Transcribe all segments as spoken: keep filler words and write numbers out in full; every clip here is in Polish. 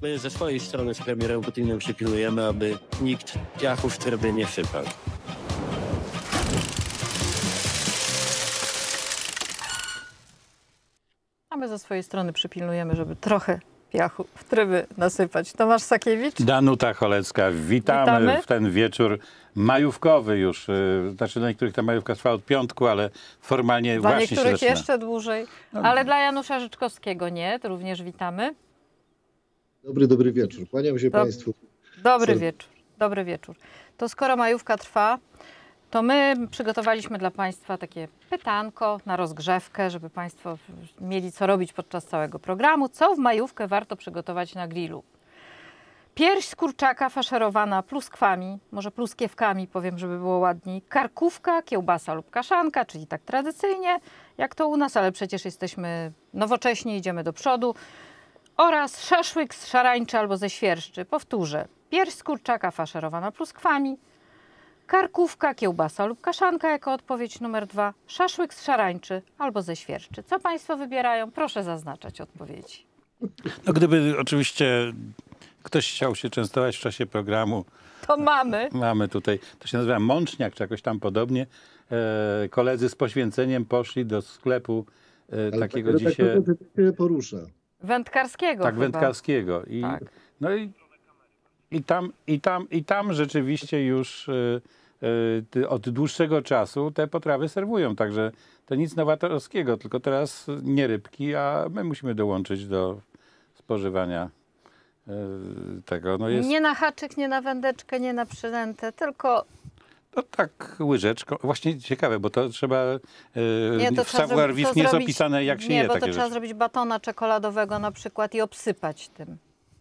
My ze swojej strony z premierem Putinem przypilnujemy, aby nikt piachu w tryby nie sypał. A my ze swojej strony przypilnujemy, żeby trochę piachu w tryby nasypać. Tomasz Sakiewicz. Danuta Cholecka. Witamy, Witamy w ten wieczór majówkowy już. Znaczy dla niektórych ta majówka trwa od piątku, ale formalnie Dla właśnie się niektórych zaczyna. jeszcze dłużej, ale dla Janusza Życzkowskiego nie, to również witamy. Dobry, dobry wieczór. Kłaniam się Dob Państwu. Dobry wieczór, dobry wieczór. To skoro majówka trwa, to my przygotowaliśmy dla Państwa takie pytanko na rozgrzewkę, żeby Państwo mieli co robić podczas całego programu. Co w majówkę warto przygotować na grillu? Pierś z kurczaka faszerowana pluskwami, może pluskiewkami powiem, żeby było ładniej. Karkówka, kiełbasa lub kaszanka, czyli tak tradycyjnie, jak to u nas, ale przecież jesteśmy nowocześni, idziemy do przodu. Oraz szaszłyk z szarańczy albo ze świerszczy. Powtórzę, pierś z kurczaka faszerowana pluskwami, karkówka, kiełbasa lub kaszanka jako odpowiedź numer dwa, szaszłyk z szarańczy albo ze świerszczy. Co Państwo wybierają? Proszę zaznaczać odpowiedzi. No gdyby oczywiście ktoś chciał się częstować w czasie programu, To mamy. mamy tutaj, to się nazywa mączniak, czy jakoś tam podobnie. E, koledzy z poświęceniem poszli do sklepu e, takiego tak, dzisiaj... Tak, tak się porusza. Wędkarskiego Tak, chyba. wędkarskiego. I, Tak. No i, i, tam, i, tam, i tam rzeczywiście już y, y, od dłuższego czasu te potrawy serwują. Także to nic nowatorskiego, tylko teraz nie rybki, a my musimy dołączyć do spożywania y, tego. No jest, Nie na haczyk, nie na wędeczkę, nie na przynętę, tylko... no tak łyżeczką. Właśnie ciekawe, bo to trzeba... Y, Nie, to w trzeba savoir zrobić- vivre to nie jest zrobić- opisane, jak się nie, je bo to takie trzeba rzeczy. zrobić batona czekoladowego na przykład i obsypać tym.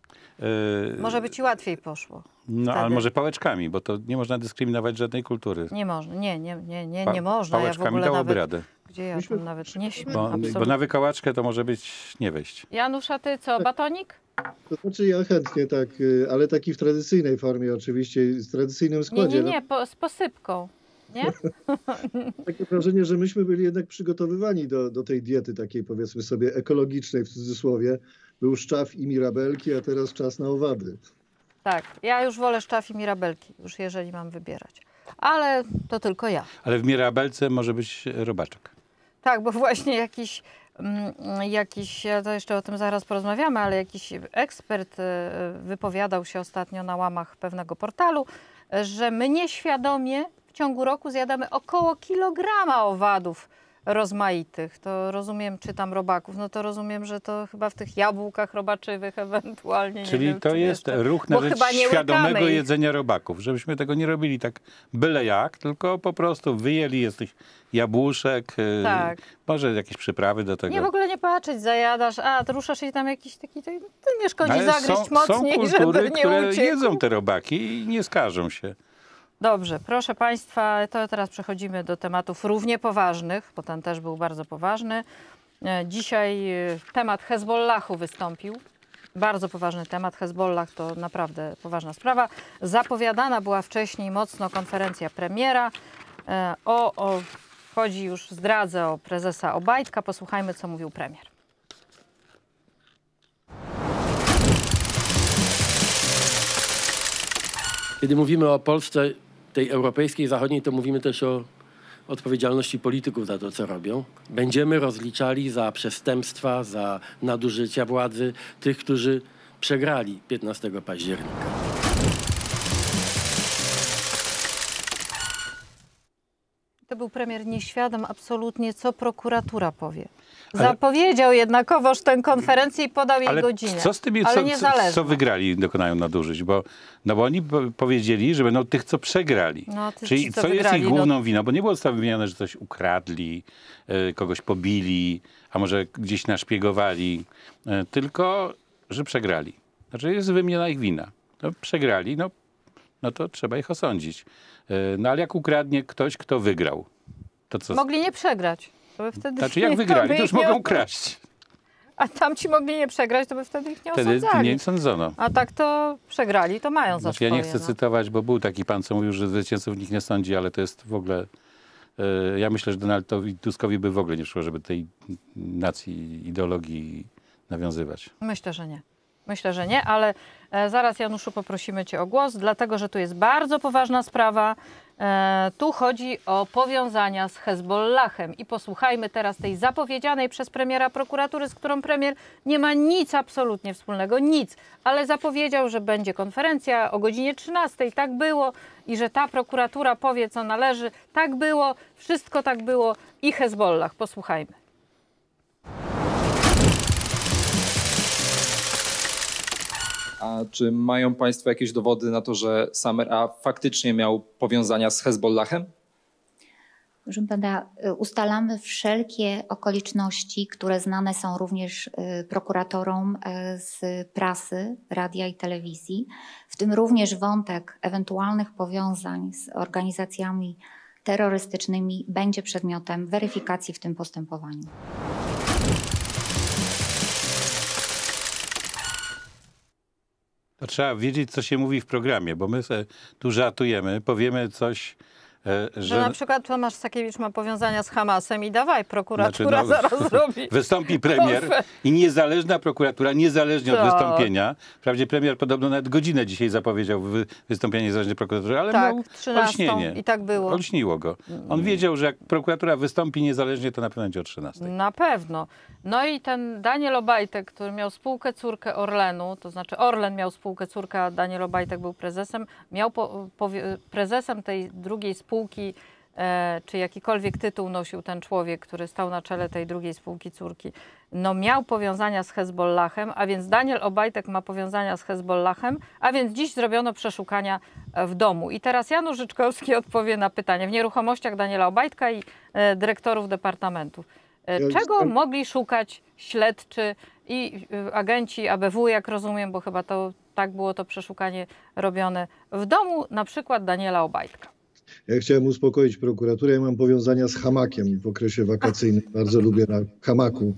Y, Może by ci łatwiej poszło. No, ale wtedy. może pałeczkami, bo to nie można dyskryminować żadnej kultury. Nie można, nie, nie, nie, nie, Pa- nie można. Ja w Pałeczkami ogóle dałoby nawet, radę. gdzie ja tam nawet nie śmiem, Bo, absolutnie. bo na wykałaczkę to może być nie wejść. Janusz, a ty co, batonik? To znaczy ja chętnie tak, y, ale taki w tradycyjnej formie oczywiście, z tradycyjnym Nie, składzie. nie, nie, po, z posypką. Nie? No, takie wrażenie, że myśmy byli jednak przygotowywani do, do tej diety takiej powiedzmy sobie ekologicznej w cudzysłowie. Był szczaw i mirabelki, a teraz czas na owady. Tak, ja już wolę szczaw i mirabelki, już jeżeli mam wybierać. Ale to tylko ja. Ale w mirabelce może być robaczek. Tak, bo właśnie jakiś, mm, jakiś, ja to jeszcze o tym zaraz porozmawiamy, ale jakiś ekspert e, wypowiadał się ostatnio na łamach pewnego portalu, że my nieświadomie w ciągu roku zjadamy około kilograma owadów rozmaitych. To rozumiem, czy tam robaków, no to rozumiem, że to chyba w tych jabłkach robaczywych ewentualnie. Czyli nie wiem, to czy jest jeszcze. ruch na Bo rzecz chyba nie świadomego łykamy ich. jedzenia robaków. Żebyśmy tego nie robili tak byle jak, tylko po prostu wyjęli jest tych jabłuszek, y, Tak. może jakieś przyprawy do tego. Nie, w ogóle nie patrzeć, zajadasz, a to ruszasz i tam jakiś taki, to nie szkodzi Ale zagryźć są, mocniej, są kultury, żeby nie które uciekł. jedzą te robaki i nie skarżą się. Dobrze, proszę Państwa, to teraz przechodzimy do tematów równie poważnych, bo ten też był bardzo poważny. E, Dzisiaj e, temat Hezbollahu wystąpił. Bardzo poważny temat. Hezbollah to naprawdę poważna sprawa. Zapowiadana była wcześniej mocno konferencja premiera. E, O, o chodzi już, zdradzę, o prezesa Obajtka. Posłuchajmy, co mówił premier. Kiedy mówimy o Polsce, tej europejskiej, zachodniej, to mówimy też o odpowiedzialności polityków za to, co robią. Będziemy rozliczali za przestępstwa, za nadużycia władzy tych, którzy przegrali piętnastego października. To był premier nieświadom absolutnie, co prokuratura powie. Zapowiedział jednakowoż tę konferencję i podał jej Ale godzinę. co z tymi, ale co, niezależnie. co, co wygrali, dokonają nadużyć? Bo, no bo oni po powiedzieli, że będą tych, co przegrali. No, ty- Czyli ci, co co jest wygrali, ich no- główną winą? Bo nie było wymienione, że coś ukradli, y, kogoś pobili, a może gdzieś naszpiegowali, y, tylko, że przegrali. Znaczy jest wymieniona ich wina. No, przegrali, no, no to trzeba ich osądzić. Y, no ale jak ukradnie ktoś, kto wygrał, to co? Mogli nie przegrać. To by wtedy Znaczy jak nikt wygrali, by to już ich nie mogą od- kraść. A tamci mogli nie przegrać, to by wtedy ich nie Wtedy osądzali. nie sądzono. A tak to przegrali, to mają za Znaczy, ja swoje. nie chcę no. cytować, bo był taki pan, co mówił, że zwycięzców nikt nie sądzi, ale to jest w ogóle... e, ja myślę, że Donaldowi Tuskowi by w ogóle nie szło, żeby tej nacji, ideologii nawiązywać. Myślę, że nie. Myślę, że nie, ale e, zaraz, Januszu, poprosimy Cię o głos, dlatego że tu jest bardzo poważna sprawa. E, tu chodzi o powiązania z Hezbollahem i posłuchajmy teraz tej zapowiedzianej przez premiera prokuratury, z którą premier nie ma nic absolutnie wspólnego, nic, ale zapowiedział, że będzie konferencja o godzinie trzynastej, tak było, i że ta prokuratura powie, co należy. Tak było, wszystko tak było i Hezbollah. Posłuchajmy. A czy mają Państwo jakieś dowody na to, że Samer A faktycznie miał powiązania z Hezbollahem? Proszę pana, ustalamy wszelkie okoliczności, które znane są również prokuratorom z prasy, radia i telewizji, w tym również wątek ewentualnych powiązań z organizacjami terrorystycznymi będzie przedmiotem weryfikacji w tym postępowaniu. To trzeba wiedzieć, co się mówi w programie, bo my sobie tu żartujemy, powiemy coś, e, że... Że na przykład Tomasz Sakiewicz ma powiązania z Hamasem i dawaj, prokuratura Znaczy, no, zaraz zrobi. Wystąpi premier i niezależna prokuratura, niezależnie od Tak. wystąpienia. Wprawdzie premier podobno nawet godzinę dzisiaj zapowiedział wy, wystąpienie niezależnej prokuratury, ale Tak, miał trzynastą olśnienie. i tak było. Olśniło go. On wiedział, że jak prokuratura wystąpi niezależnie, to na pewno będzie o trzynastej. Na pewno. No i ten Daniel Obajtek, który miał spółkę córkę Orlenu, to znaczy Orlen miał spółkę córkę, a Daniel Obajtek był prezesem, miał po, powie, prezesem tej drugiej spółki, e, czy jakikolwiek tytuł nosił ten człowiek, który stał na czele tej drugiej spółki córki, no miał powiązania z Hezbollahem, a więc Daniel Obajtek ma powiązania z Hezbollahem, a więc dziś zrobiono przeszukania w domu. I teraz Janusz Życzkowski odpowie na pytanie w nieruchomościach Daniela Obajtka i e, dyrektorów departamentów. Czego mogli szukać śledczy i agenci A B W, jak rozumiem, bo chyba to tak było to przeszukanie robione w domu, na przykład Daniela Obajtka? Ja chciałem uspokoić prokuraturę. Ja mam powiązania z hamakiem w okresie wakacyjnym. Bardzo lubię na hamaku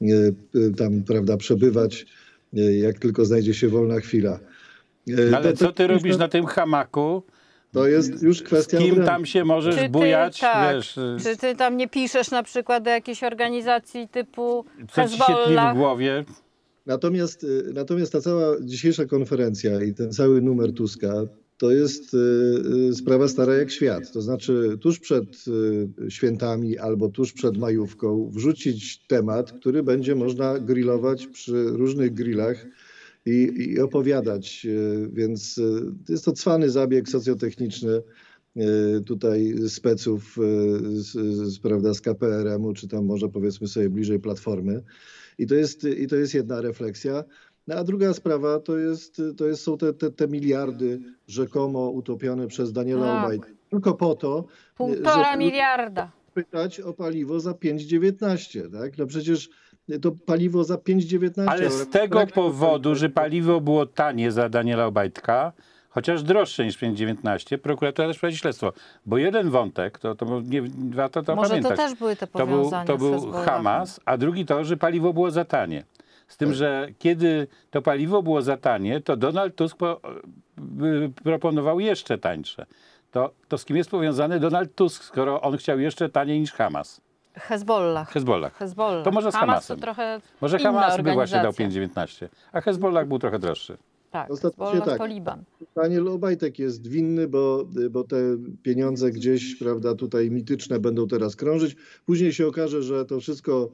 tam, prawda, przebywać, jak tylko znajdzie się wolna chwila. Ale to, co to, ty to, robisz na tym hamaku? To jest już kwestia... Z kim obrębu. tam się możesz Czy ty, bujać? tak, Wiesz, czy ty tam nie piszesz na przykład do jakiejś organizacji typu co ci się tli w Hezbollah? głowie? Natomiast, natomiast ta cała dzisiejsza konferencja i ten cały numer Tuska to jest y, sprawa stara jak świat. To znaczy tuż przed y, świętami albo tuż przed majówką wrzucić temat, który będzie można grillować przy różnych grillach i, i opowiadać. Y, więc y, jest to cwany zabieg socjotechniczny y, tutaj speców y, z, z, prawda, z K P R M u, czy tam może powiedzmy sobie bliżej Platformy. I to jest, i to jest jedna refleksja. No, a druga sprawa to, jest, to jest, są te, te, te miliardy rzekomo utopione przez Daniela Tak. Obajtka. Tylko po to, Półtora żeby miliarda. pytać o paliwo za pięć dziewiętnaście. Tak? No przecież to paliwo za pięć dziewiętnaście. Ale z tego powodu, że paliwo było tanie za Daniela Obajtka, chociaż droższe niż pięć dziewiętnaście, prokuratura też prowadzi śledztwo. Bo jeden wątek, to, to nie warto to Może pamiętać. to też były te To był, powiązania to z był Hezbollahem. Hamas, a drugi to, że paliwo było za tanie. Z tym, że kiedy to paliwo było za tanie, to Donald Tusk po, y, proponował jeszcze tańsze. To, to z kim jest powiązany Donald Tusk, skoro on chciał jeszcze taniej niż Hamas? Hezbollah. Hezbollah. Hezbollah. To może z Hamas Hamasem. to trochę Może inna Hamas by właśnie dał organizacja. pięć dziewiętnaście, a Hezbollah był trochę droższy. Tak, Ostatecznie Hezbollah tak. to Liban. Daniel Obajtek jest winny, bo, bo te pieniądze gdzieś, prawda, tutaj mityczne będą teraz krążyć. Później się okaże, że to wszystko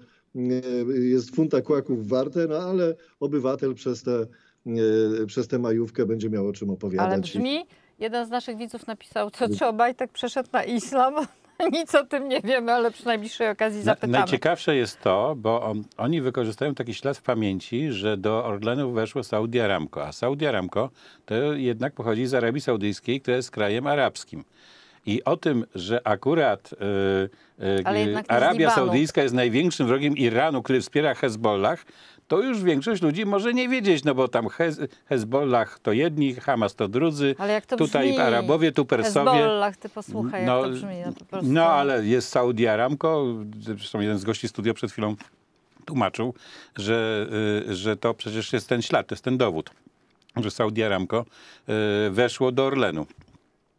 jest funta kłaków warte, no ale obywatel przez tę przez tę majówkę będzie miał o czym opowiadać. Ale brzmi, jeden z naszych widzów napisał, co czy Obajtek przeszedł na islam? Nic o tym nie wiemy, ale przy najbliższej okazji Na, zapytamy. najciekawsze jest to, bo on, oni wykorzystają taki ślad w pamięci, że do Orlenu weszło Saudi Aramco, a Saudi Aramco to jednak pochodzi z Arabii Saudyjskiej, która jest krajem arabskim. I o tym, że akurat y, y, Ale jednak nie z Arabia Libanu. Saudyjska jest największym wrogiem Iranu, który wspiera Hezbollah, to już większość ludzi może nie wiedzieć, no bo tam Hez, Hezbollah to jedni, Hamas to drudzy, Ale jak to tutaj brzmi? Arabowie, tu Persowie. Hezbollah, ty posłuchaj, No, jak to brzmi. No, po prostu. no ale jest Saudi Aramco, zresztą jeden z gości studia przed chwilą tłumaczył, że, y, że to przecież jest ten ślad, to jest ten dowód, że Saudi Aramco y, weszło do Orlenu.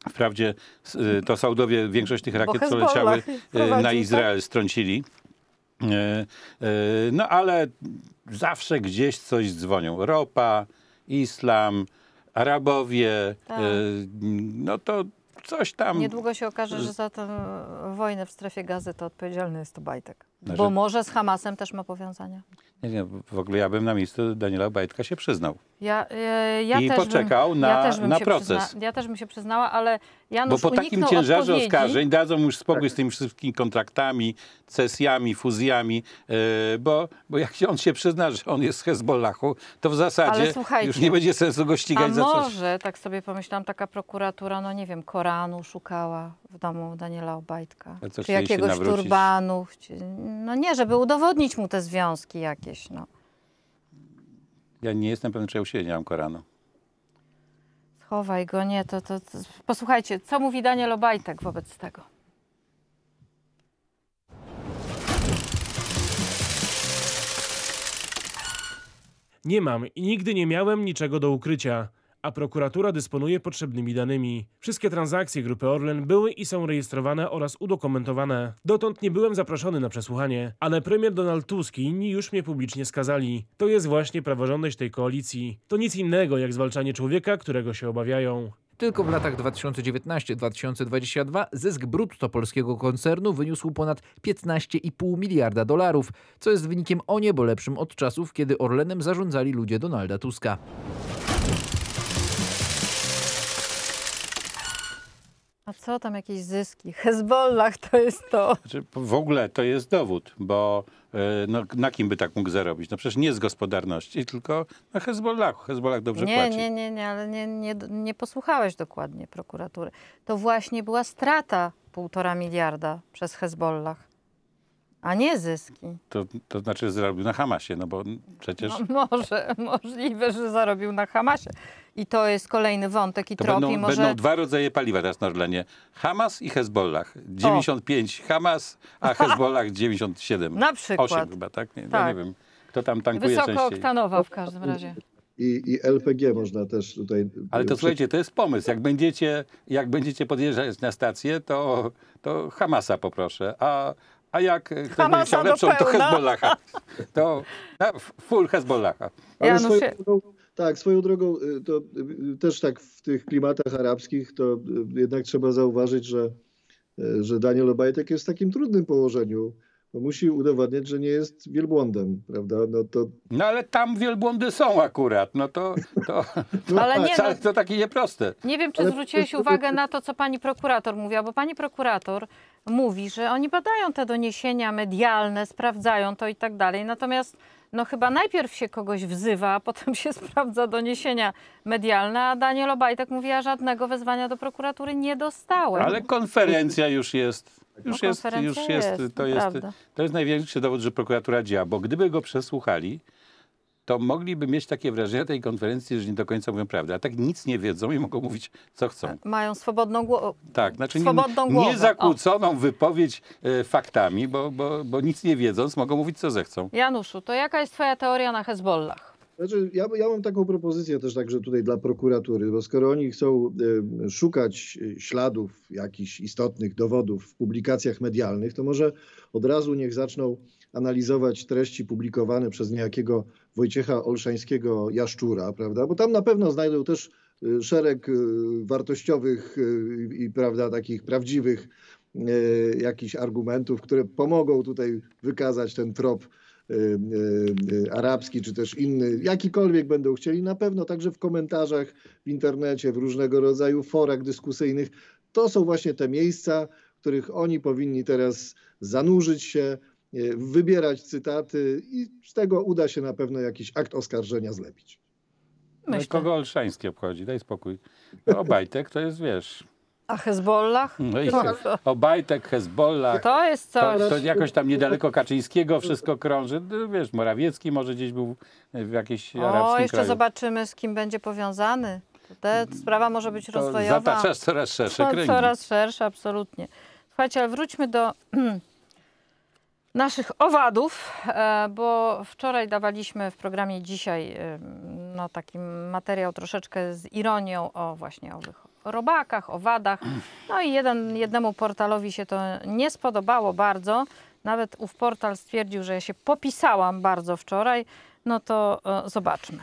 Wprawdzie y, to Saudowie większość tych rakiet, co Hezbollah leciały y, prowadzi, na tak? Izrael, strącili. No ale zawsze gdzieś coś dzwonią. Ropa, islam, Arabowie, Tak. no to coś tam... Niedługo się okaże, że za tę wojnę w strefie Gazy to odpowiedzialny jest Obajtek. Znaczy- Bo może z Hamasem też ma powiązania. Nie wiem, w ogóle ja bym na miejscu Daniela Obajtka się przyznał. Ja, e, ja I też poczekał bym, na- ja też bym na się proces. Przyzna, ja też bym się przyznała, ale Bo Janusz po takim uniknął ciężarze odpowiedzi. oskarżeń dadzą mu już spokój z tymi wszystkimi kontraktami, cesjami, fuzjami, yy, bo, bo jak on się przyzna, że on jest z Hezbollahu, to w Ale zasadzie słuchajcie, już nie będzie sensu go A ścigać za coś. może, tak sobie pomyślałam, taka prokuratura, no nie wiem, Koranu szukała w domu Daniela Obajtka. Ale co, Czy chcieli się jakiegoś nawrócić? turbanu. Chci- No nie, żeby udowodnić mu te związki jakieś, no. Ja nie jestem pewien, czy ja u siebie nie mam Koranu. Schowaj go, nie, to, to, to... Posłuchajcie, co mówi Daniel Obajtek wobec tego? Nie mam i nigdy nie miałem niczego do ukrycia, a prokuratura dysponuje potrzebnymi danymi. Wszystkie transakcje Grupy Orlen były i są rejestrowane oraz udokumentowane. Dotąd nie byłem zaproszony na przesłuchanie, ale premier Donald Tusk i inni już mnie publicznie skazali. To jest właśnie praworządność tej koalicji. To nic innego jak zwalczanie człowieka, którego się obawiają. Tylko w latach dwa tysiące dziewiętnastym do dwa tysiące dwudziestego drugiego zysk brutto polskiego koncernu wyniósł ponad piętnaście i pół miliarda dolarów, co jest wynikiem o niebo lepszym od czasów, kiedy Orlenem zarządzali ludzie Donalda Tuska. A co tam, jakieś zyski? Hezbollah to jest to. Znaczy, w ogóle to jest dowód, bo yy, no, na kim by tak mógł zarobić? No przecież nie z gospodarności, tylko na Hezbollahu. Hezbollah dobrze Nie, płaci. nie, nie, nie, ale nie, nie, nie posłuchałeś dokładnie prokuratury. To właśnie była strata półtora miliarda przez Hezbollah, a nie zyski. To, to znaczy zarobił na Hamasie, no bo przecież... No może, możliwe, że zarobił na Hamasie. I to jest kolejny wątek i To trop. będą, I może... będą dwa rodzaje paliwa teraz na Orlenie. Hamas i Hezbollah. dziewięćdziesiąt pięć Hamas, a Hezbollah dziewięćdziesiąt siedem. Na przykład. osiem chyba, tak? Nie, ja Tak. nie wiem, kto tam tankuje częściej. Wysokooktanowa w każdym razie. I, I L P G można też tutaj... Ale to przy- słuchajcie, to jest pomysł. Jak będziecie, jak będziecie podjeżdżać na stację, to, to Hamasa poproszę. A, a jak ktoś będzie Hamasa chciał do lepszą, to pełna. Hezbollaha. To na full Hezbollaha. Ale Janusz, swoją się- drogą, tak, swoją drogą y, to y, też tak w tych klimatach arabskich to y, jednak trzeba zauważyć, że, y, że Daniel Obajtek jest w takim trudnym położeniu, bo musi udowadniać, że nie jest wielbłądem, prawda? No to, No ale tam wielbłądy są akurat. No to, to, to, Ale nie, wcale no- to takie nieproste. Nie wiem, czy Ale- zwróciłeś uwagę na to, co pani prokurator mówiła, bo pani prokurator mówi, że oni badają te doniesienia medialne, sprawdzają to i tak dalej. Natomiast no chyba najpierw się kogoś wzywa, a potem się sprawdza doniesienia medialne, a Daniel Obajtek mówi, ja żadnego wezwania do prokuratury nie dostałem. Ale konferencja już jest. Już No, jest, konferencja już jest, jest, to to jest, prawda. to jest największy dowód, że prokuratura działa, bo gdyby go przesłuchali, to mogliby mieć takie wrażenie na tej konferencji, że nie do końca mówią prawdę. A tak nic nie wiedzą i mogą mówić, co chcą. Mają swobodną głowę. Tak, znaczy nie, Swobodną głowę. nie zakłóconą wypowiedź e, faktami, bo, bo, bo nic nie wiedząc, mogą mówić, co zechcą. Januszu, to jaka jest twoja teoria na Hezbollah? znaczy ja, ja mam taką propozycję też także tutaj dla prokuratury, bo skoro oni chcą y, szukać y, śladów jakichś istotnych dowodów w publikacjach medialnych, to może od razu niech zaczną analizować treści publikowane przez niejakiego Wojciecha Olszańskiego Jaszczura, prawda? Bo tam na pewno znajdą też y, szereg y, wartościowych y, i prawda, takich prawdziwych y, jakichś argumentów, które pomogą tutaj wykazać ten trop y, y, y, arabski, czy też inny, jakikolwiek będą chcieli, na pewno także w komentarzach w internecie, w różnego rodzaju forach dyskusyjnych. To są właśnie te miejsca, w których oni powinni teraz zanurzyć się, y, wybierać cytaty i z tego uda się na pewno jakiś akt oskarżenia zlepić. No i Myślę. kogo Olszański obchodzi? Daj spokój. No, Obajtek to jest, wiesz... A Hezbollah? No i To- Obajtek, Hezbollah... To jest coś. To, to jakoś tam niedaleko Kaczyńskiego wszystko krąży. No, wiesz, Morawiecki może gdzieś był w jakiejś O, arabskim jeszcze kraju. zobaczymy, z kim będzie powiązany. Ta sprawa może być To rozwojowa. zataczasz coraz szersze Co- kręgi. Coraz szersze, absolutnie. Słuchajcie, ale wróćmy do naszych owadów, e, bo wczoraj dawaliśmy w programie Dzisiaj e, no, taki materiał troszeczkę z ironią o właśnie owych robakach, owadach. No i jeden, jednemu portalowi się to nie spodobało bardzo. nawet ów portal stwierdził, że ja się popisałam bardzo wczoraj, no to e, zobaczmy.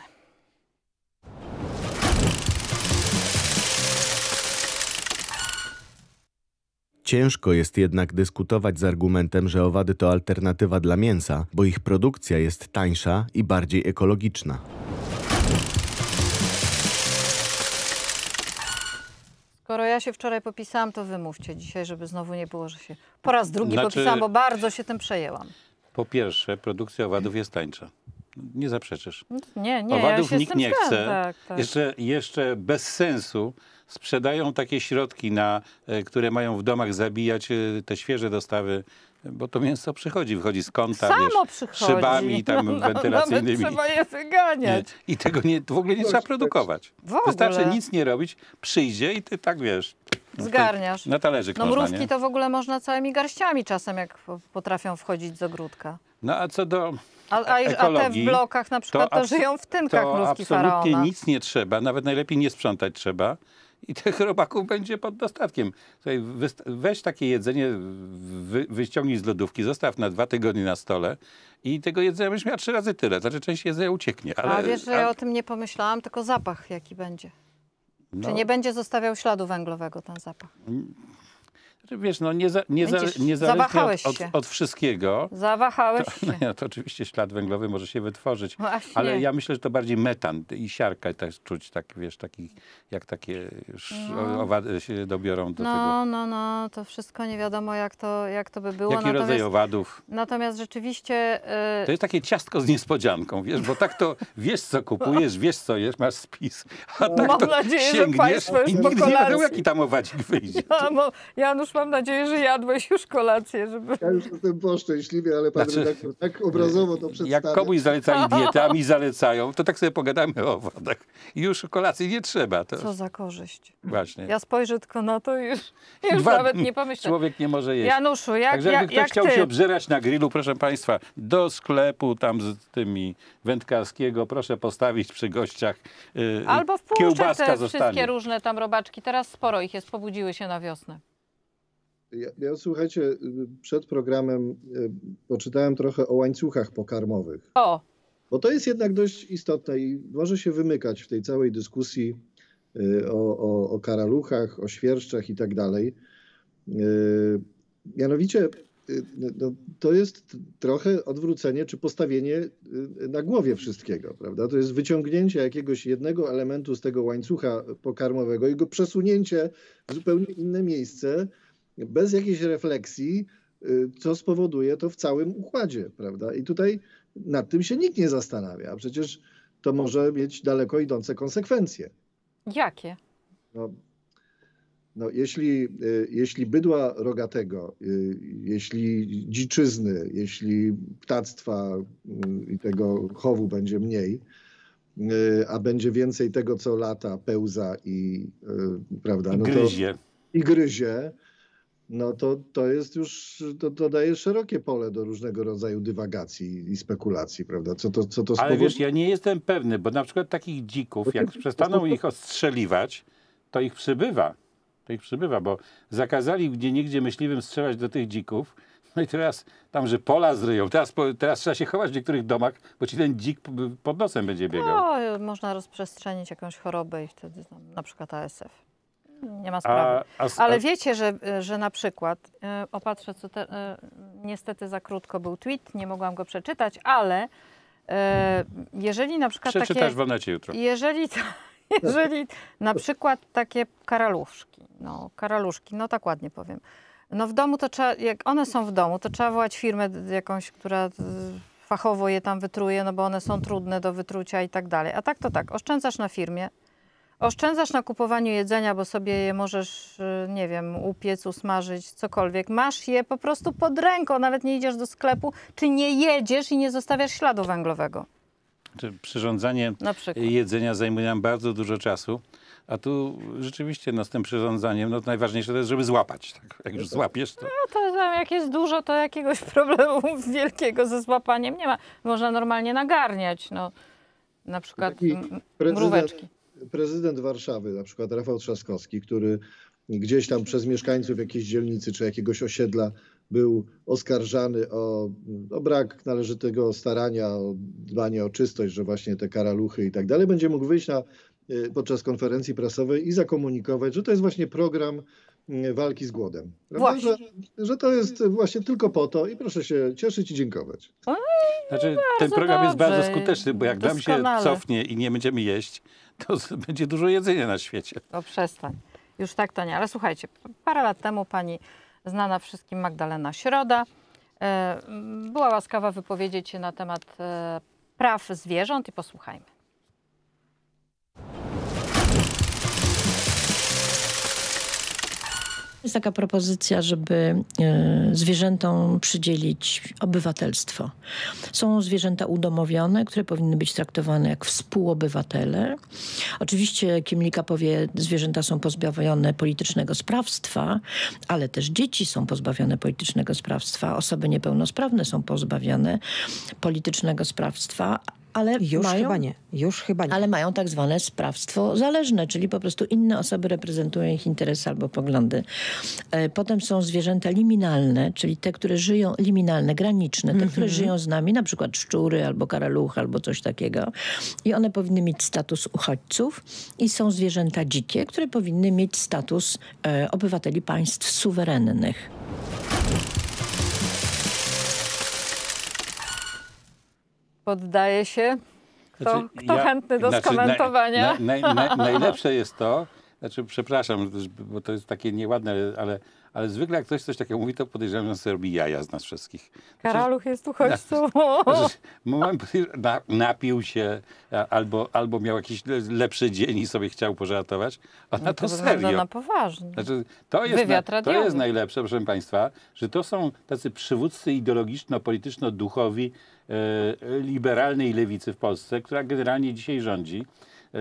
Ciężko jest jednak dyskutować z argumentem, że owady to alternatywa dla mięsa, bo ich produkcja jest tańsza i bardziej ekologiczna. Skoro ja się wczoraj popisałam, to wymówcie dzisiaj, żeby znowu nie było, że się po raz drugi Znaczy- popisałam, bo bardzo się tym przejęłam. Po pierwsze, produkcja owadów jest tańsza. Nie zaprzeczysz. Nie, nie, Owadów ja się nikt z tym nie zgadzam. chce. Tak, tak. Jeszcze, jeszcze bez sensu sprzedają takie środki, na, e, które mają w domach zabijać e, te świeże dostawy, bo to mięso przychodzi, wychodzi z kąta, Samo wiesz, przychodzi. szybami tam No, no, wentylacyjnymi. Nawet trzeba je wyganiać. Nie, I tego nie, w ogóle nie trzeba produkować. W ogóle. Wystarczy nic nie robić, przyjdzie i ty tak, wiesz, Zgarniasz. na talerzyk No można, mrówki nie? to w ogóle można całymi garściami czasem, jak potrafią wchodzić z ogródka. No a co do A, a, a te w ekologii, blokach na przykład to, abs- żyją w tynkach to mrówki absolutnie faraona. nic nie trzeba, nawet najlepiej nie sprzątać trzeba. I tych robaków będzie pod dostatkiem. Słuchaj, wyst- weź takie jedzenie, wy- wyciągnij z lodówki, zostaw na dwa tygodnie na stole i tego jedzenia będziesz miał trzy razy tyle. Znaczy część jedzenia ucieknie. Ale, A wiesz, że ja o tym nie pomyślałam, tylko zapach jaki będzie. no, Czy nie będzie zostawiał śladu węglowego ten zapach? znaczy, wiesz, no nie, za, nie, za, Widzisz, niezależnie od, zawahałeś od, się. od wszystkiego, Zawahałeś to, się. no, to oczywiście ślad węglowy może się wytworzyć. Właśnie. Ale ja myślę, że to bardziej metan i siarka też czuć, tak, wiesz, taki, jak takie już No. owady się dobiorą do tego. No, no, no, to wszystko nie wiadomo jak to, jak to by było. Jaki rodzaj Natomiast, owadów? natomiast rzeczywiście... To jest takie ciastko z niespodzianką, wiesz, bo tak to wiesz, co kupujesz, wiesz, co jesz, masz spis, a tak Mam to nadzieję, że sięgniesz państwo już i po nigdy nie wiadomo, kolacji. jaki tam owadzik wyjdzie. Ja, no, Janusz, mam nadzieję, że jadłeś już kolację, żeby... Ja już jestem po szczęśliwie, ale pan Znaczy, redaktor tak obrazowo to przedstawia. Jak komuś zalecali dietę, a mi zalecają, to tak sobie pogadamy o owadach. I już kolacji nie trzeba. To Co za korzyść. właśnie. Ja spojrzę tylko na to i już, już Dwa nawet dni nie pomyślę. Człowiek nie może jeść. Januszu, jak, Także jakby jak, ktoś jak chciał ty? się obżerać na grillu, proszę państwa, do sklepu tam z tymi wędkarskiego, proszę postawić przy gościach. Yy, Albo wpuszczać kiełbaska te zostanie. wszystkie różne tam robaczki. Teraz sporo ich jest, pobudziły się na wiosnę. Ja, ja słuchajcie, przed programem y, poczytałem trochę o łańcuchach pokarmowych. O, Bo to jest jednak dość istotne i może się wymykać w tej całej dyskusji y, o, o, o karaluchach, o świerszczach i tak dalej. Y, Mianowicie y, no, to jest trochę odwrócenie czy postawienie y, na głowie wszystkiego, prawda? To jest wyciągnięcie jakiegoś jednego elementu z tego łańcucha pokarmowego i go przesunięcie w zupełnie inne miejsce bez jakiejś refleksji, y, co spowoduje to w całym układzie, prawda? I tutaj nad tym się nikt nie zastanawia, a przecież to może mieć daleko idące konsekwencje. jakie? No, no jeśli, y, jeśli bydła rogatego, y, jeśli dziczyzny, jeśli ptactwa y, i tego chowu będzie mniej, y, a będzie więcej tego, co lata, pełza i, y, prawda, I no to, gryzie. i gryzie, no to, to jest już, to, to daje szerokie pole do różnego rodzaju dywagacji i spekulacji, prawda? Co to, co to Ale spowoduje? wiesz, ja nie jestem pewny, bo na przykład takich dzików, Bo to- jak to- przestaną to- ich ostrzeliwać, to ich przybywa. To ich przybywa, bo zakazali gdzie niegdzie myśliwym strzelać do tych dzików. No i teraz tam, że pola zryją. Teraz, po- teraz trzeba się chować w niektórych domach, bo ci ten dzik p- pod nosem będzie biegał. No, można rozprzestrzenić jakąś chorobę i wtedy tam, na przykład A S F. Nie ma sprawy. A, a, s- Ale a, wiecie, że, że na przykład, e, opatrzę, co te, e, niestety za krótko był tweet, nie mogłam go przeczytać, ale e, jeżeli na przykład przeczytasz takie... w Onecie jutro. Jeżeli, to, jeżeli na przykład takie karaluszki, no karaluszki, no tak ładnie powiem, no w domu to trzeba, jak one są w domu, to trzeba wołać firmę d- jakąś, która d- fachowo je tam wytruje, no bo one są trudne do wytrucia i tak dalej. A tak to tak, oszczędzasz na firmie, oszczędzasz na kupowaniu jedzenia, bo sobie je możesz, y, nie wiem, upiec, usmażyć, cokolwiek. Masz je po prostu pod ręką, nawet nie idziesz do sklepu, czy nie jedziesz i nie zostawiasz śladu węglowego. Czy Przyrządzanie Na przykład. jedzenia zajmuje nam bardzo dużo czasu, a tu rzeczywiście no, z tym przyrządzaniem no, najważniejsze to jest, żeby złapać. Tak? Jak już złapiesz, to... No to tam jak jest dużo, to jakiegoś problemu wielkiego ze złapaniem nie ma. Można normalnie nagarniać, no. Na przykład Taki m- prezydent- mróweczki. Prezydent Warszawy, na przykład Rafał Trzaskowski, który gdzieś tam przez mieszkańców jakiejś dzielnicy czy jakiegoś osiedla był oskarżany o, o brak należytego starania, o dbanie o czystość, że właśnie te karaluchy i tak dalej, będzie mógł wyjść na, podczas konferencji prasowej i zakomunikować, że to jest właśnie program walki z głodem. Że, że to jest właśnie tylko po to i proszę się cieszyć i dziękować. Znaczy, ten program dobrze. jest bardzo skuteczny, bo jak nam się Doskonale. cofnie i nie będziemy jeść, to będzie dużo jedzenia na świecie. To przestań. Już tak to nie. Ale słuchajcie, parę lat temu pani znana wszystkim Magdalena Środa e, była łaskawa wypowiedzieć się na temat e, praw zwierząt i posłuchajmy. Jest taka propozycja, żeby e, zwierzętom przydzielić obywatelstwo. Są zwierzęta udomowione, które powinny być traktowane jak współobywatele. Oczywiście Kiemlika powie, zwierzęta są pozbawione politycznego sprawstwa, ale też dzieci są pozbawione politycznego sprawstwa, osoby niepełnosprawne są pozbawione politycznego sprawstwa. Ale Już mają, chyba nie. Już chyba nie. ale mają tak zwane sprawstwo zależne, czyli po prostu inne osoby reprezentują ich interesy albo poglądy. E, Potem są zwierzęta liminalne, czyli te, które żyją, liminalne, graniczne, te, które żyją z nami, na przykład szczury albo karaluchy albo coś takiego. I one powinny mieć status uchodźców. I są zwierzęta dzikie, które powinny mieć status e, obywateli państw suwerennych. Poddaje się. Kto, Znaczy, kto ja- chętny do znaczy, skomentowania? Na, na, na, najlepsze jest to, znaczy przepraszam, bo to jest takie nieładne, ale, ale zwykle jak ktoś coś takiego mówi, to podejrzewam, że sobie robi jaja z nas wszystkich. Karaluch jest uchodźcą. Znaczy, moment, na, napił się a- albo, albo miał jakiś le- lepszy dzień i sobie chciał pożartować, a na to wygląda serio. na poważnie. Znaczy, to, jest na, Wywiad to radiowy. jest najlepsze, proszę państwa, że to są tacy przywódcy ideologiczno-polityczno-duchowi e, liberalnej lewicy w Polsce, która generalnie dzisiaj rządzi, e,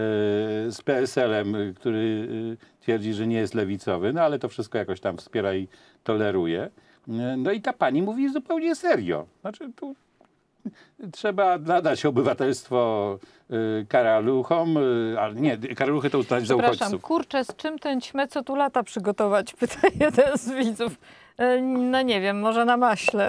z P S L-em, który e, twierdzi, że nie jest lewicowy, no ale to wszystko jakoś tam wspiera i toleruje. E, no i ta pani mówi zupełnie serio. Znaczy, tu trzeba nadać obywatelstwo y, karaluchom, y, ale nie, karaluchy to uznać za Przepraszam, uchodźców. kurczę, z czym ten ćme co tu lata przygotować? Pyta jeden z widzów. E, No nie wiem, może na maśle.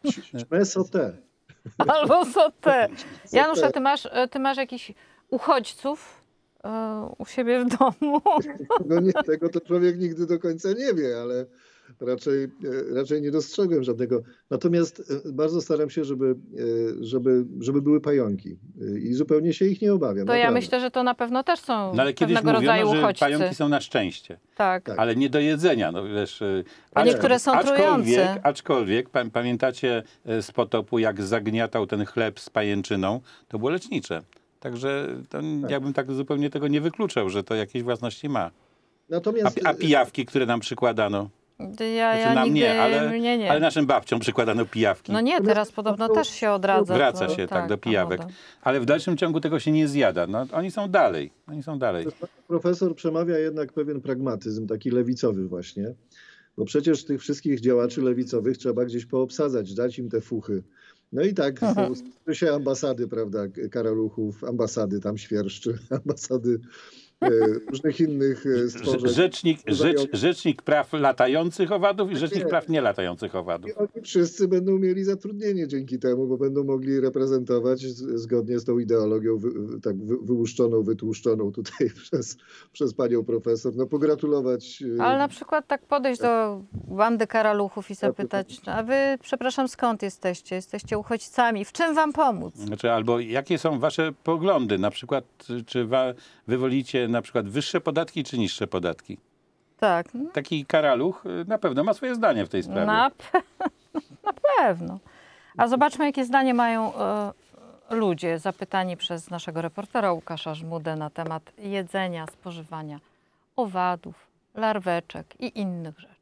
Ćme sauté. Albo sotę. Janusz, a ty masz, ty masz jakichś uchodźców e, u siebie w domu? No nie, tego to człowiek nigdy do końca nie wie, ale raczej, raczej nie dostrzegłem żadnego. Natomiast bardzo staram się, żeby, żeby, żeby były pająki i zupełnie się ich nie obawiam. To ja naprawdę. myślę, że to na pewno też są No ale kiedyś pewnego rodzaju mówiono, że uchodźcy. pająki są na szczęście, Tak. Tak. ale nie do jedzenia. No, wiesz, y, A niektóre są aczkolwiek, trujące. aczkolwiek pa, pamiętacie y, z potopu, jak zagniatał ten chleb z pajęczyną, to było lecznicze. Także to, ja bym tak zupełnie tego nie wykluczał, że to jakieś własności ma. Natomiast, A, a pijawki, które nam przykładano? Ja, Znaczy ja nam nigdy, nie, ale, nie, nie. ale naszym babciom przykładano pijawki. No nie, teraz podobno też się odradza. Wraca to- się tak, do ta pijawek. moda. Ale w dalszym ciągu tego się nie zjada. No, oni są dalej. Oni są dalej. profesor przemawia jednak pewien pragmatyzm, taki lewicowy właśnie, bo przecież tych wszystkich działaczy lewicowych trzeba gdzieś poobsadzać, dać im te fuchy. No i tak są się ambasady, prawda, karaluchów, ambasady tam świerszczy, ambasady e, różnych innych e, stworzeń. Rzecznik, rzecz, rzecznik praw latających owadów i rzecznik praw nielatających owadów. I oni wszyscy będą mieli zatrudnienie dzięki temu, bo będą mogli reprezentować z- zgodnie z tą ideologią wy, tak wy, wyłuszczoną, wytłuszczoną tutaj przez, przez panią profesor. No pogratulować. e, Ale na przykład tak podejść do bandy karaluchów i zapytać, a wy, przepraszam, skąd jesteście? Jesteście uchodźcami. W czym wam pomóc? Znaczy, albo jakie są wasze poglądy? Na przykład, czy- czy wa, wy wolicie na przykład wyższe podatki, czy niższe podatki? Tak, Taki karaluch y, na pewno ma swoje zdanie w tej sprawie. na, pe- na pewno. A zobaczmy, jakie zdanie mają e, ludzie zapytani przez naszego reportera Łukasza Żmudę na temat jedzenia, spożywania owadów, larweczek i innych rzeczy.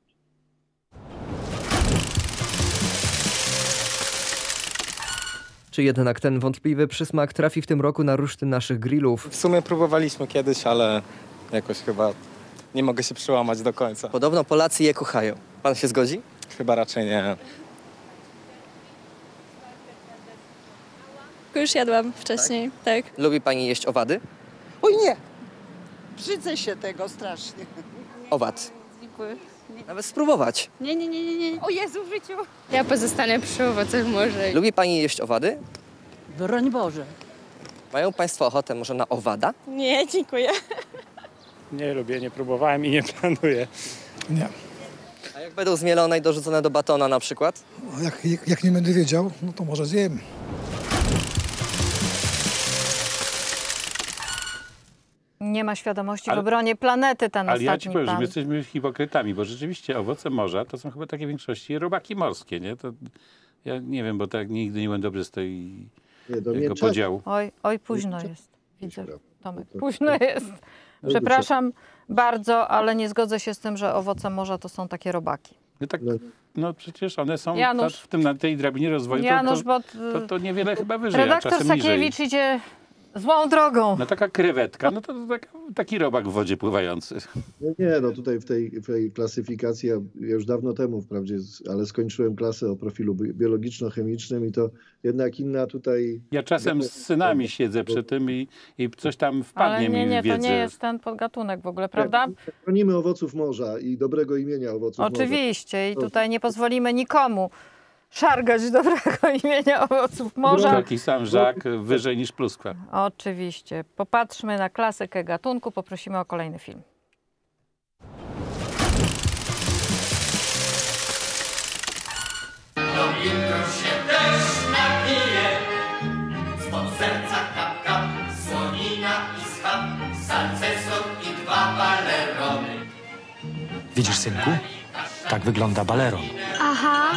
Czy jednak ten wątpliwy przysmak trafi w tym roku na ruszty naszych grillów? W sumie próbowaliśmy kiedyś, ale jakoś chyba nie mogę się przełamać do końca. Podobno Polacy je kochają. Pan się zgodzi? Chyba raczej nie. Już jadłam wcześniej, tak. Lubi pani jeść owady? Oj nie, brzydzę się tego strasznie. Nie, owad. Dziękuję. Nawet spróbować. Nie, nie, nie, nie, nie. O Jezu, w życiu. Ja pozostanę przy owocach może. Lubi pani jeść owady? Broń Boże. Mają państwo ochotę może na owada? Nie, dziękuję. Nie lubię, nie próbowałem i nie planuję. Nie. A jak będą zmielone i dorzucone do batona na przykład? Jak, jak, jak nie będę wiedział, no to może zjem. Nie ma świadomości Ale- w obronie planety ten Ale ja ci ostatni powiem, że pan. my jesteśmy hipokrytami, bo rzeczywiście owoce morza to są chyba takie w większości robaki morskie, nie? To ja nie wiem, bo tak nigdy nie byłem dobrze z tej Nie, to jego nie czas. podziału. Oj, oj, późno jest. Widzę, Tomek, późno jest. Przepraszam bardzo, ale nie zgodzę się z tym, że owoce morza to są takie robaki. No, tak, no przecież one są Janusz. w tym, na tej drabinie rozwoju, Janusz, to, bo to, to, to niewiele chyba wyżej, a redaktor czasem niżej. Sakiewicz idzie złą drogą. No taka krewetka, no to, to tak, taki robak w wodzie pływający. No nie, no tutaj w tej, w tej klasyfikacji, ja, ja już dawno temu wprawdzie, z- ale skończyłem klasę o profilu bi- biologiczno-chemicznym i to jednak inna tutaj... Ja czasem z synami siedzę przy tym i, i coś tam wpadnie Ale nie, mi nie, w to wiedzę. nie jest ten podgatunek w ogóle, prawda? Chronimy owoców morza i dobrego imienia owoców morza. Oczywiście i tutaj nie pozwolimy nikomu szargać dobrego imienia owoców morza. Taki sam żak wyżej niż pluskwa. Oczywiście. Popatrzmy na klasykę gatunku, poprosimy o kolejny film. No jutro się też napije, spod serca kap kap, słonina i schab, salceson i dwa balerony. Widzisz, synku? Tak wygląda baleron. Aha.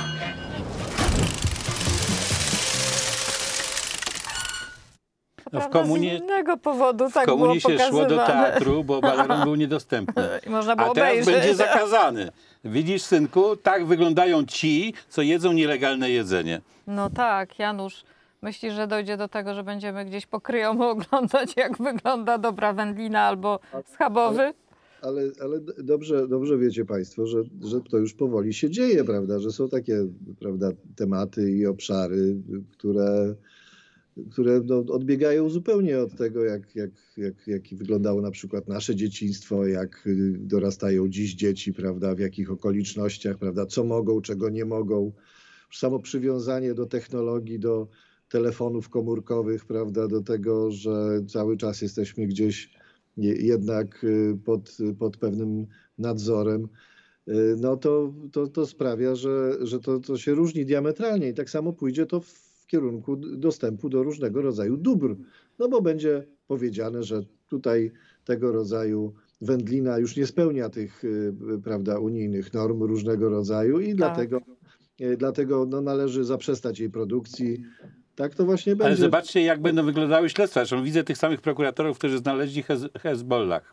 No w Prawda, komunie, z innego powodu w tak było komunie się pokazywane. szło do teatru, bo baleron był niedostępny. I można było A teraz obejrzeć. będzie zakazany. Widzisz, synku, tak wyglądają ci, co jedzą nielegalne jedzenie. No tak, Janusz. Myślisz, że dojdzie do tego, że będziemy gdzieś po kryjomu oglądać, jak wygląda dobra wędlina albo schabowy? Ale, ale d- dobrze, dobrze wiecie Państwo, że, że to już powoli się dzieje, prawda? Że są takie, prawda, tematy i obszary, które, które no, odbiegają zupełnie od tego, jak, jak, jak, jak wyglądało na przykład nasze dzieciństwo, jak y, dorastają dziś dzieci, prawda, w jakich okolicznościach, prawda, co mogą, czego nie mogą. Samo przywiązanie do technologii, do telefonów komórkowych, prawda, do tego, że cały czas jesteśmy gdzieś je- jednak y, pod, pod pewnym nadzorem, y, no to, to, to sprawia, że, że to, to się różni diametralnie i tak samo pójdzie to w kierunku d- dostępu do różnego rodzaju dóbr, no bo będzie powiedziane, że tutaj tego rodzaju wędlina już nie spełnia tych, y, prawda, unijnych norm różnego rodzaju i dlatego, y, dlatego no, należy zaprzestać jej produkcji. Tak to właśnie będzie. Ale zobaczcie, jak będą wyglądały śledztwa. Zresztą widzę tych samych prokuratorów, którzy znaleźli Hez Hezbollah.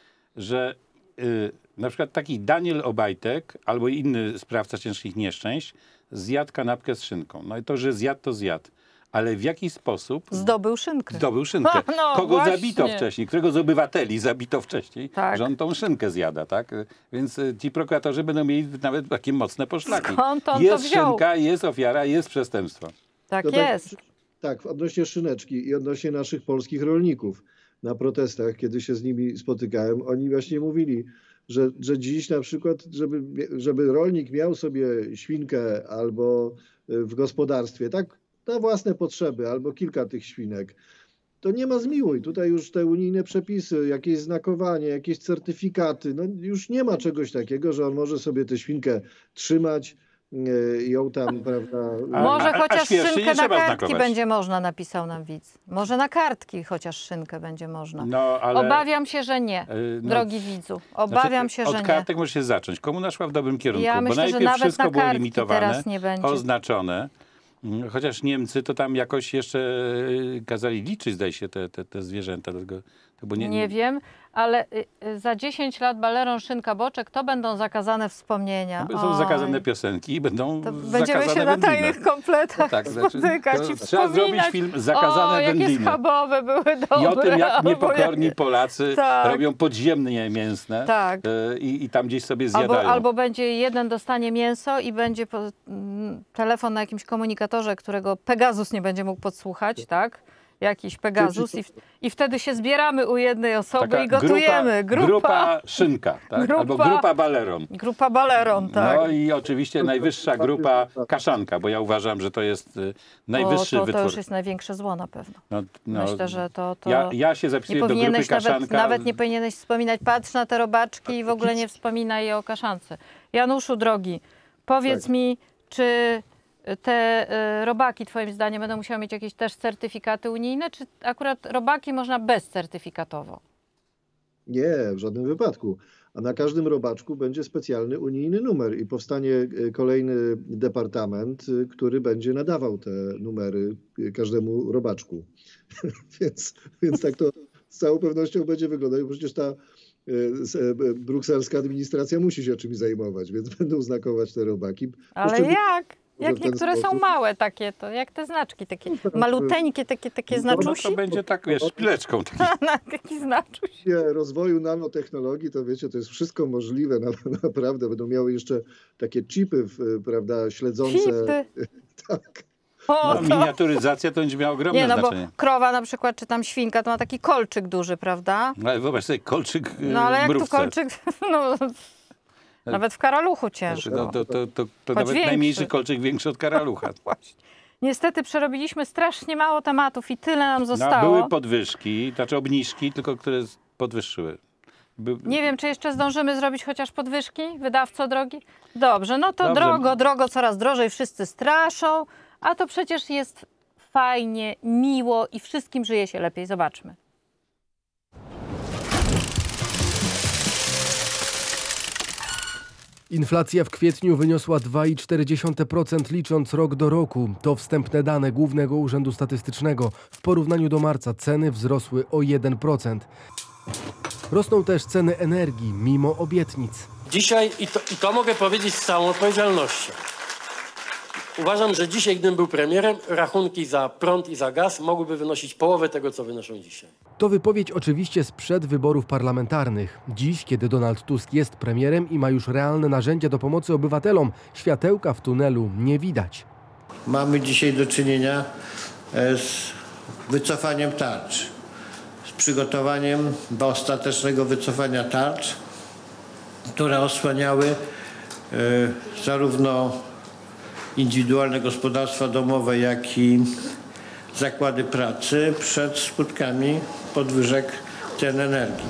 Że y, na przykład taki Daniel Obajtek albo inny sprawca ciężkich nieszczęść zjadł kanapkę z szynką. No i to, że zjadł, to zjadł. Ale w jaki sposób Zdobył szynkę. zdobył szynkę? No, Kogo właśnie. zabito wcześniej? Którego z obywateli zabito wcześniej? Tak. Że on tą szynkę zjada, tak? Więc y, ci prokuratorzy będą mieli nawet takie mocne poszlaki. Skąd on to jest wziął? szynka, jest ofiara, jest przestępstwo. Tak To jest. Tak, odnośnie szyneczki i odnośnie naszych polskich rolników. Na protestach, kiedy się z nimi spotykałem, oni właśnie mówili, że, że dziś na przykład, żeby, żeby rolnik miał sobie świnkę albo w gospodarstwie, tak, na własne potrzeby, albo kilka tych świnek, to nie ma zmiłuj. Tutaj już te unijne przepisy, jakieś znakowanie, jakieś certyfikaty, no już nie ma czegoś takiego, że on może sobie tę świnkę trzymać, i ją tam, prawda... Może a- a chociaż świerszczy szynkę nie na trzeba kartki znakować. będzie można, napisał nam widz. Może na kartki chociaż szynkę będzie można. No, ale... Obawiam się, że nie, Yy, no, drogi widzu. Obawiam się, znaczy, że od nie. kartek może się zacząć. Komuna szła w dobrym kierunku, Ja bo myślę, że najpierw nawet wszystko na było kartki limitowane, teraz nie będzie. oznaczone. Mm, Chociaż Niemcy to tam jakoś jeszcze yy, kazali liczyć, zdaje się, te, te, te zwierzęta. Tego, to bo nie, Nie wiem, ale y, y, za dziesięć lat baleron, szynka, boczek to będą zakazane wspomnienia. No, są Oj. zakazane piosenki i będą To zakazane będziemy się na wędliny. tajnych kompletach No tak, znaczy, spotykać to i trzeba zrobić wspominać. film Zakazane o, wędliny. jakie schabowe były dobre. I o tym, jak albo niepokorni jakie- Polacy Tak. robią podziemne mięsne Tak. yy, i, i tam gdzieś sobie zjadają. Albo, albo będzie jeden dostanie mięso i będzie po, mm, telefon na jakimś komunikatorze, którego Pegasus nie będzie mógł podsłuchać, tak? jakiś Pegasus i, w, i wtedy się zbieramy u jednej osoby Taka i gotujemy. Grupa, Grupa, grupa szynka, tak? grupa, Albo grupa baleron. Grupa baleron, tak. No i oczywiście najwyższa grupa kaszanka, bo ja uważam, że to jest y, najwyższy o, to, wytwór. To już jest największe zło na pewno. No, no, Myślę, że to... to ja, ja się zapisuję do grupy nawet, kaszanka. Nawet nie powinieneś wspominać, patrz na te robaczki i w ogóle nie wspominaj o kaszance. Januszu, drogi, powiedz tak. mi, czy te y, robaki twoim zdaniem będą musiały mieć jakieś też certyfikaty unijne, czy akurat robaki można bezcertyfikatowo? Nie, w żadnym wypadku. A na każdym robaczku będzie specjalny unijny numer i powstanie kolejny departament, który będzie nadawał te numery każdemu robaczku. więc, więc tak to z całą pewnością będzie wyglądać. Przecież ta brukselska administracja musi się czymś zajmować, więc będą znakować te robaki. Ale jak? Jak niektóre sposób. są małe takie, to jak te znaczki, takie maluteńkie, takie, takie znaczusi? No to będzie tak, wiesz, szpileczką. Taki znaczuś. Rozwoju nanotechnologii, to wiecie, to jest wszystko możliwe, naprawdę. Będą miały jeszcze takie chipy, prawda, śledzące. Chipy? Tak. O, no, miniaturyzacja to będzie miała ogromne nie, no, znaczenie. Bo krowa na przykład, czy tam świnka, to ma taki kolczyk duży, prawda? No, ale wyobraź sobie, kolczyk No ale jak mrówce. tu kolczyk, no... Nawet w karaluchu ciężko. To, to, to, to, to nawet większy. Najmniejszy kolczyk większy od karalucha. Właśnie. Niestety przerobiliśmy strasznie mało tematów i tyle nam zostało. No, były podwyżki, znaczy obniżki, tylko które podwyższyły. By... Nie wiem, czy jeszcze zdążymy zrobić chociaż podwyżki, wydawco drogi? Dobrze, no to Dobrze. drogo, drogo, coraz drożej, wszyscy straszą, a to przecież jest fajnie, miło i wszystkim żyje się lepiej. Zobaczmy. Inflacja w kwietniu wyniosła dwa i cztery procent licząc rok do roku. To wstępne dane Głównego Urzędu Statystycznego. W porównaniu do marca ceny wzrosły o jeden procent. Rosną też ceny energii, mimo obietnic. Dzisiaj, i to, i to mogę powiedzieć z całą odpowiedzialnością, uważam, że dzisiaj, gdybym był premierem, rachunki za prąd i za gaz mogłyby wynosić połowę tego, co wynoszą dzisiaj. To wypowiedź oczywiście sprzed wyborów parlamentarnych. Dziś, kiedy Donald Tusk jest premierem i ma już realne narzędzia do pomocy obywatelom, światełka w tunelu nie widać. Mamy dzisiaj do czynienia z wycofaniem tarcz, z przygotowaniem do ostatecznego wycofania tarcz, które osłaniały y, zarówno indywidualne gospodarstwa domowe, jak i zakłady pracy przed skutkami podwyżek cen energii.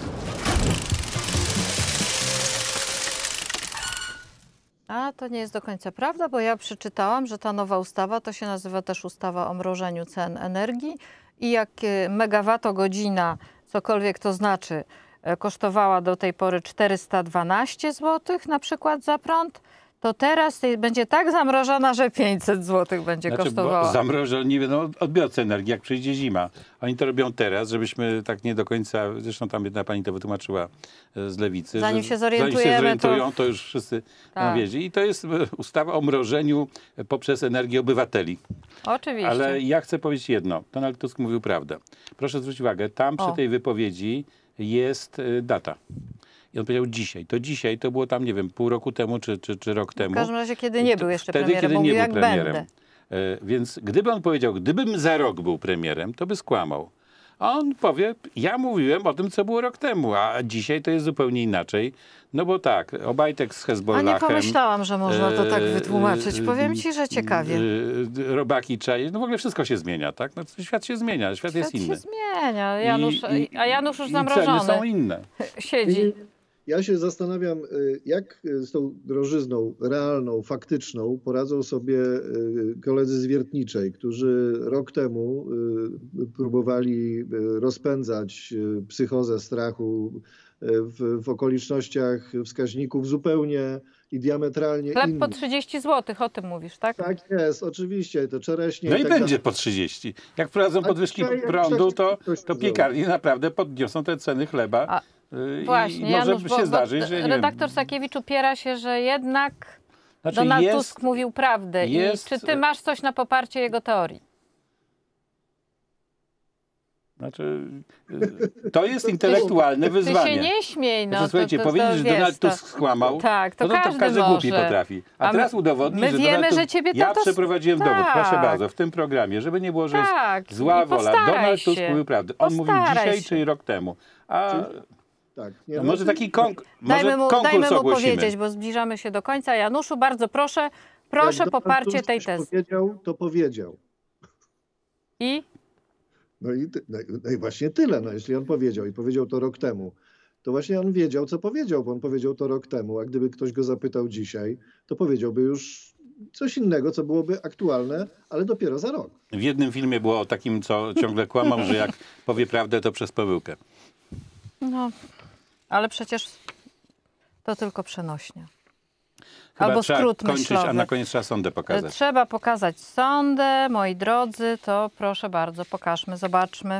A to nie jest do końca prawda, bo ja przeczytałam, że ta nowa ustawa to się nazywa też ustawa o mrożeniu cen energii i jak megawattogodzina, cokolwiek to znaczy, kosztowała do tej pory czterysta dwanaście złotych na przykład za prąd, to teraz będzie tak zamrożona, że pięćset złotych będzie znaczy, kosztowała. Zamrożą, nie wiedzą odbiorcy energii, jak przyjdzie zima. Oni to robią teraz, żebyśmy tak nie do końca, zresztą tam jedna pani to wytłumaczyła z Lewicy. Zanim że, się zorientujemy, zanim się zorientują, to... to już wszyscy tak. wiedzieli. I to jest ustawa o mrożeniu poprzez energię obywateli. Oczywiście. Ale ja chcę powiedzieć jedno. Donald Tusk mówił prawdę. Proszę zwrócić uwagę, tam przy o. tej wypowiedzi jest data. I on powiedział dzisiaj. To dzisiaj, to było tam, nie wiem, pół roku temu, czy, czy, czy rok temu. W każdym razie, kiedy nie był jeszcze Wtedy, premierem, kiedy mówił, nie jak był premierem. będę. Więc gdyby on powiedział, gdybym za rok był premierem, to by skłamał. A on powie, ja mówiłem o tym, co było rok temu, a dzisiaj to jest zupełnie inaczej. No bo tak, Obajtek z Hezbollahem... A nie pomyślałam, że można to tak wytłumaczyć. Powiem ci, że ciekawie. Robaki, czaj, no w ogóle wszystko się zmienia, tak? No, świat się zmienia, świat, świat jest inny. Świat się zmienia, Janusz, I, a Janusz już i zamrożony. Ceny są inne. Siedzi. Ja się zastanawiam, jak z tą drożyzną realną, faktyczną poradzą sobie koledzy z Wiertniczej, którzy rok temu próbowali rozpędzać psychozę strachu w, w okolicznościach wskaźników zupełnie i diametralnie Chleb innych. po trzydzieści złotych, o tym mówisz, tak? Tak jest, oczywiście, to czereśnie. No i i tak będzie dalej. po trzydzieści. Jak wprowadzą podwyżki dzisiaj- prądu, to, coś to piekarnie naprawdę podniosą te ceny chleba. A, I Właśnie, może Janusz, się bo, zdarzyć, bo że nie redaktor wiem. Sakiewicz upiera się, że jednak Znaczy Donald jest- Tusk mówił prawdę. jest- I czy ty masz coś na poparcie jego teorii? Znaczy, to jest intelektualne wyzwanie. Ty się nie śmiej, no. Znaczy, to, słuchajcie, to, to, powiedzieć, to, że wiesz, Donald to, Tusk skłamał, tak, to no to, każdy, to każdy może. głupi potrafi. A, A teraz my, udowodnić, my że wiemy, Donald Tusk... że ciebie Ja to... przeprowadziłem tak. dowód, proszę bardzo, w tym programie, żeby nie było, że tak. jest zła I wola. Donald Tusk się. mówił prawdę. On Postaraj mówił dzisiaj, się. czy rok temu. A tak, nie, no, no, może taki konk Dajmy mu, może konkurs dajmy mu ogłosimy. powiedzieć, bo zbliżamy się do końca. Januszu, bardzo proszę, proszę Jak poparcie Donald tej Tusk tezy. powiedział, to powiedział. I? No i, ty, no, no i właśnie tyle, no, jeśli on powiedział i powiedział to rok temu, to właśnie on wiedział, co powiedział, bo on powiedział to rok temu, a gdyby ktoś go zapytał dzisiaj, to powiedziałby już coś innego, co byłoby aktualne, ale dopiero za rok. W jednym filmie było o takim, co ciągle kłamał, że jak powie prawdę, to przez pomyłkę. No, ale przecież to tylko przenośnia. Chyba Albo trzeba skrót kończyć, myślowy. a na koniec trzeba sondę pokazać. Trzeba pokazać sondę, moi drodzy, to proszę bardzo, pokażmy, zobaczmy.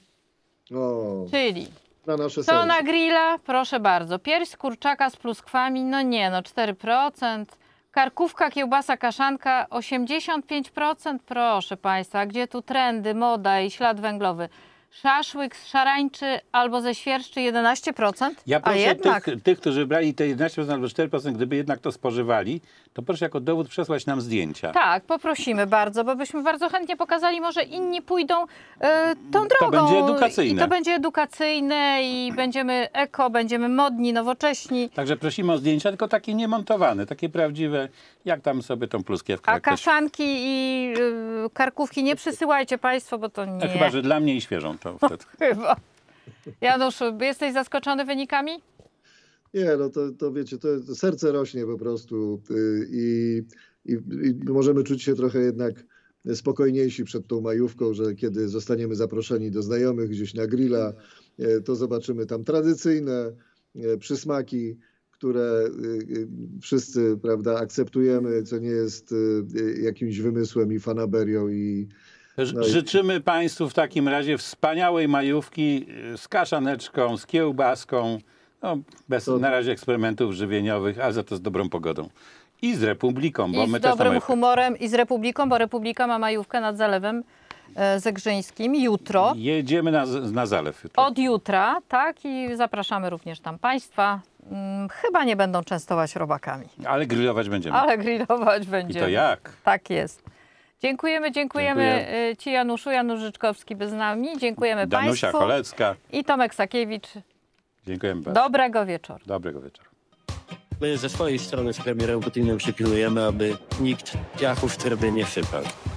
O, Czyli na nasze co serce. na grilla? Proszę bardzo. Pierś z kurczaka z pluskwami, no nie, no cztery procent. Karkówka, kiełbasa, kaszanka, osiemdziesiąt pięć procent. Proszę Państwa, a gdzie tu trendy, moda i ślad węglowy? Szaszłyk z szarańczy albo ze świerszczy jedenaście procent. Ja a proszę jednak... tych, tych, którzy brali te jedenaście procent albo cztery procent, gdyby jednak to spożywali, to proszę jako dowód przesłać nam zdjęcia. Tak, poprosimy bardzo, bo byśmy bardzo chętnie pokazali, może inni pójdą e, tą drogą. To będzie edukacyjne. I to będzie edukacyjne i będziemy eko, będziemy modni, nowocześni. Także prosimy o zdjęcia, tylko takie niemontowane, takie prawdziwe, jak tam sobie tą pluskiewkę. A kaszanki i y, karkówki nie przysyłajcie Państwo, bo to nie. No, chyba, że dla mnie i świeżą to wtedy. Chyba. Janusz, jesteś zaskoczony wynikami? Nie, no to, to wiecie, to, to serce rośnie po prostu yy, i, i, i możemy czuć się trochę jednak spokojniejsi przed tą majówką, że kiedy zostaniemy zaproszeni do znajomych gdzieś na grilla, yy, to zobaczymy tam tradycyjne yy, przysmaki, które yy, wszyscy, prawda, akceptujemy, co nie jest yy, jakimś wymysłem i fanaberią i No i... Życzymy Państwu w takim razie wspaniałej majówki z kaszaneczką, z kiełbaską, no, bez to... na razie eksperymentów żywieniowych, a za to z dobrą pogodą. I z Republiką, bo I my z też dobrym humorem i z Republiką, bo Republika ma majówkę nad Zalewem e, Zegrzyńskim jutro. Jedziemy na, na Zalew jutro. Od jutra, tak, i zapraszamy również tam Państwa. Hmm, chyba nie będą częstować robakami. Ale grillować będziemy. Ale grillować będziemy. I to jak? Tak jest. Dziękujemy, dziękujemy Dziękuję. Ci, Januszu. Janusz Życzkowski był z nami. Dziękujemy Danusia Państwu. Cholecka. I Tomek Sakiewicz. Dziękujemy bardzo. Dobrego wieczoru. Dobrego wieczoru. My ze swojej strony z premierem Putinem się pilnujemy, aby nikt piachów w tryby nie sypał.